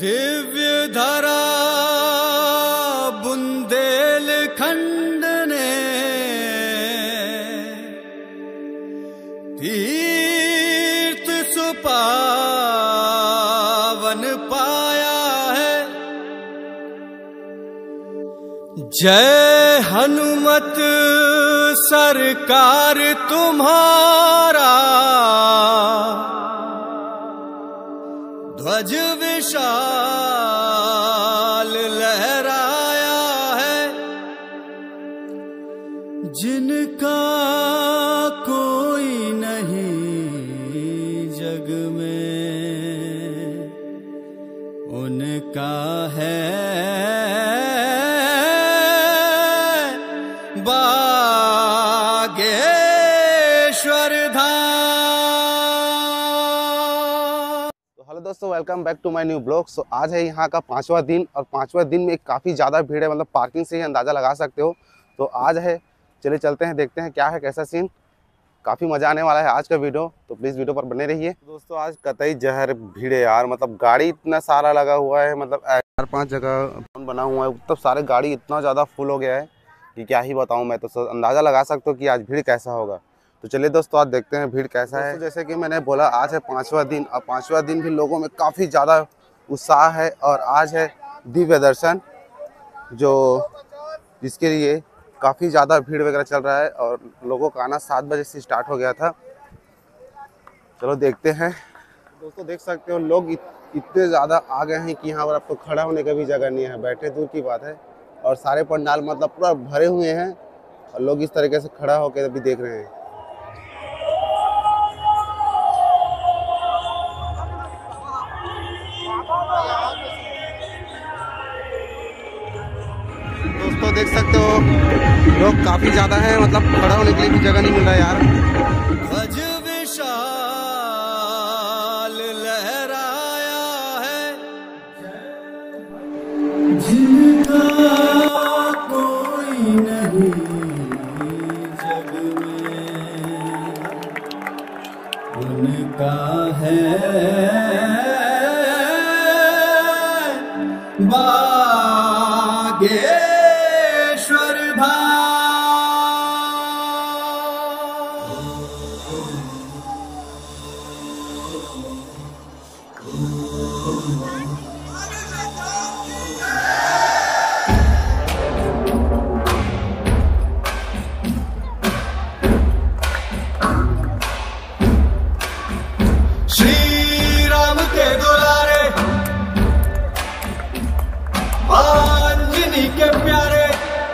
दिव्य धरा बुंदेलखंड ने तीर्थ सुपावन पाया है। जय हनुमत सरकार तुम्हारा, ध्वज विशाल लहराया है। जिनका कोई नहीं जग में, उनका है बागेश्वर धाम। हेलो दोस्तों, welcome back to my new blog. So आज है यहाँ का 5वां दिन और 5वां दिन में काफ़ी ज़्यादा भीड़ है, मतलब पार्किंग से ही अंदाज़ा लगा सकते हो। तो आज है, चलिए चलते हैं, देखते हैं क्या है, कैसा सीन। काफ़ी मज़ा आने वाला है आज का वीडियो, तो प्लीज़ वीडियो पर बने रहिए। दोस्तों आज कतई जहर भीड़ है यार, मतलब गाड़ी इतना सारा लगा हुआ है, मतलब 4-5 जगह बना हुआ है, मतलब सारे गाड़ी इतना ज़्यादा फुल हो गया है कि क्या ही बताऊँ मैं। तो अंदाज़ा लगा सकते हो कि आज भीड़ कैसा होगा। तो चलिए दोस्तों आज देखते हैं भीड़ कैसा है। जैसे कि मैंने बोला आज है 5वां दिन और 5वां दिन भी लोगों में काफ़ी ज़्यादा उत्साह है। और आज है दिव्य दर्शन, जो जिसके लिए काफ़ी ज़्यादा भीड़ वगैरह चल रहा है और लोगों का आना 7 बजे से स्टार्ट हो गया था। चलो देखते हैं। दोस्तों देख सकते हो लोग इतने ज़्यादा आ गए हैं कि यहाँ पर आपको खड़ा होने का भी जगह नहीं है, बैठे दूर की बात है। और सारे पंडाल मतलब पूरा भरे हुए हैं और लोग इस तरीके से खड़ा होकर अभी देख रहे हैं। दोस्तों देख सकते हो लोग काफी ज्यादा हैं, मतलब खड़ा होने के लिए भी जगह नहीं मिल रहा यार। ध्वज विशाल लहराया है। जिनका कोई नहीं जग में, उनका है बागेश्वर धाम। श्री राम के दुलारे, आंजनी के प्यारे,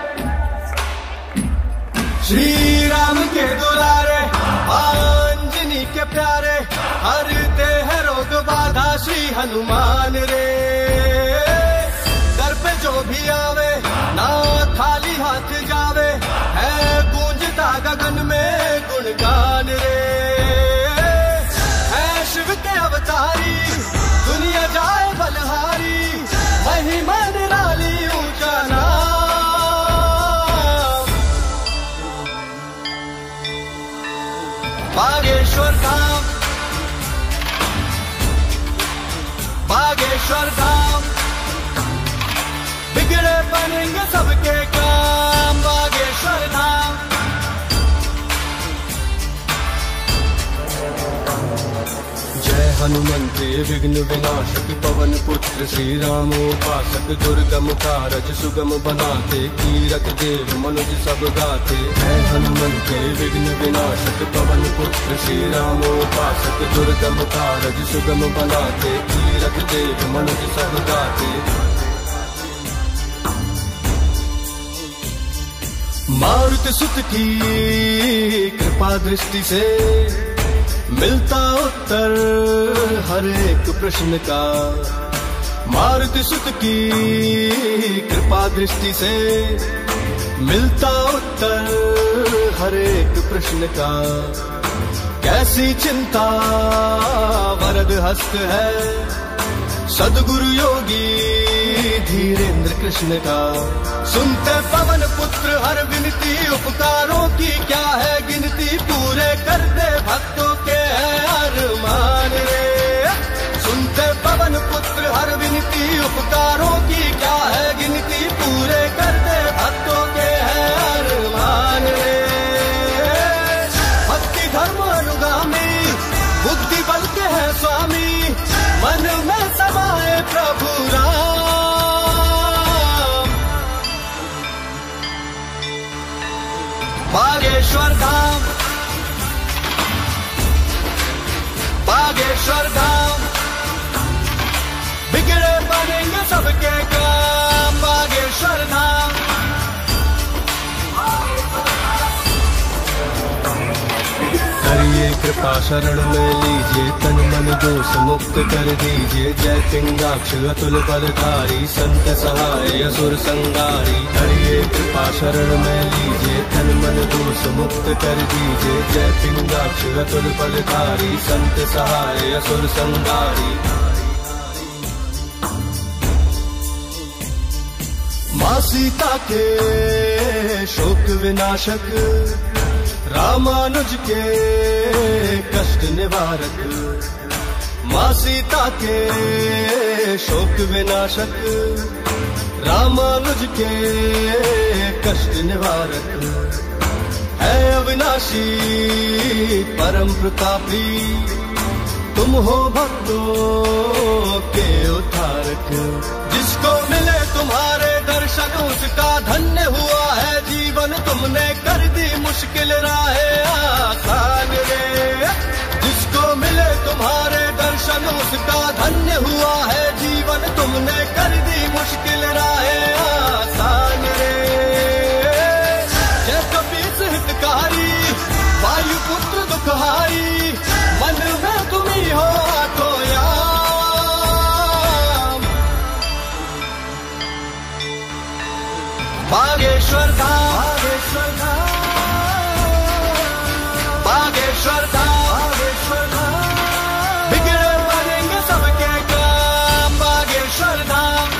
श्री राम के दुलारे, आंजनी के प्यारे, हरते हैं रोग बाधा श्री हनुमान रे। दर पे जो भी आवे ना खाली हाथ जावे, है गूंजता गगन में गुणगान रे। है शिव के अवतारी, दुनिया जाए बलहारी, महिमा निराली ऊंचा नाम। बागेश्वर धाम, बागेश्वर धाम, बिगड़े बनेंगे सबके काम। बागेश्वर धाम, जय हनुमंते विघ्न विनाशक पवन पुत्र श्री राम उपासक, दुर्गम कारज सुगम बनाते, कीरत देव मनुज सब गाते। जय हनुमंते विघ्न विनाशक पवन पुत्र श्री राम उपासक, दुर्गम कारज सुगम बनाते, कीरत देव मनुज सब गाते। मारुति सुत की कृपा दृष्टि से मिलता उत्तर हर एक प्रश्न का। मारुति सुत की कृपा दृष्टि से मिलता उत्तर हर एक प्रश्न का। कैसी चिंता वरद हस्त है सदगुरु योगी धीरेन्द्र कृष्ण का। सुनते पवन पुत्र हर विनती, उपकारों की क्या है गिनती, पूरे करते भक्तों के है अरमान रे। सुनते पवन पुत्र हर विनती, उपकारों की क्या है गिनती, पूरे करते भक्तों के हैं अरमान रे। भक्ति धर्म अनुगामी, बुद्धि बल के हैं स्वामी, मन में समाए प्रभु राम। बागेश्वर धाम, बागेश्वर धाम, बिगड़े बनेंगे सबके काम, बागेश्वर धाम। करिए कृपा शरण में लीजिए, तन मन दोष मुक्त कर दीजिए। जय पिंगाक्ष अतुल बलधारी, संत सहाय असुर संगारी। करिए कृपा शरण में लीजिए, तन मन दोष मुक्त कर दीजिए। जय पिंगाक्ष अतुल बलधारी, संत सहाय असुर संगारी। माँ सीता के शोक विनाशक, रामानुज के कष्ट निवारक। माँ सीता के शोक विनाशक, रामानुज के कष्ट निवारक। है अविनाशी परम प्रतापी, तुम हो भक्तों के उद्धारक। जिसको मिले तुम्हारे दर्शन, उसका धन्य हुआ है जीवन। तुमने कर दी मुश्किल राहें आसान रे। जिसको मिले तुम्हारे दर्शन, उसका धन्य हुआ है जीवन। तुमने कर दी मुश्किल राहें आसान रे। जय कपीस हितकारी, वायुपुत्र दुखहारी, मन में तुम्ही हो तो याम। बागेश्वर धाम, बागेश्वर धाम, बागेश्वर धाम, बागेश्वर धाम, बिगड़े बनेंगे सबके काम, बागेश्वर धाम।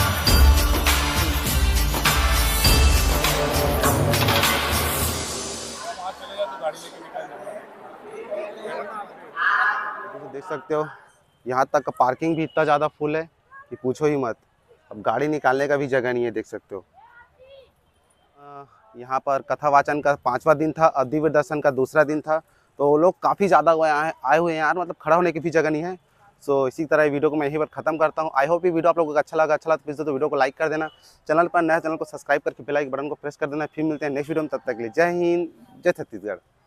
देख सकते हो यहाँ तक का पार्किंग भी इतना ज़्यादा फुल है कि पूछो ही मत। अब गाड़ी निकालने का भी जगह नहीं है, देख सकते हो। यहाँ पर कथा वाचन का 5वां दिन था और दिव्य दर्शन का दूसरा दिन था, तो लोग काफ़ी ज़्यादा आए हुए हैं यार, मतलब खड़ा होने की भी जगह नहीं है। सो इसी तरह वीडियो को मैं यहीं पर ख़त्म करता हूँ। आई होप ये वीडियो आप लोगों को अच्छा लगा तो प्लीज़ तो वीडियो को लाइक कर देना। चैनल पर नया चैनल को सब्सक्राइब करके बेल आइकन बटन को प्रेस कर देना। फिर मिलते हैं नेक्स्ट वीडियो में, तब तक के लिए जय हिंद, जय छत्तीसगढ़।